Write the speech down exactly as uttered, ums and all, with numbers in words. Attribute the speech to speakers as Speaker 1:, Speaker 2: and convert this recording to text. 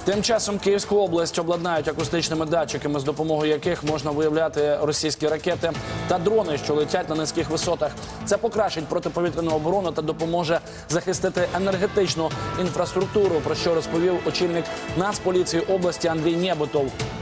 Speaker 1: Тим часом Київську область обладнають акустичними датчиками, з допомогою яких можна виявляти російські ракети та дрони, що летять на низьких висотах. Це покращить протиповітряну оборону та допоможе захистити енергетичну інфраструктуру, про що розповів очільник Нацполіції області Андрій Нєботов.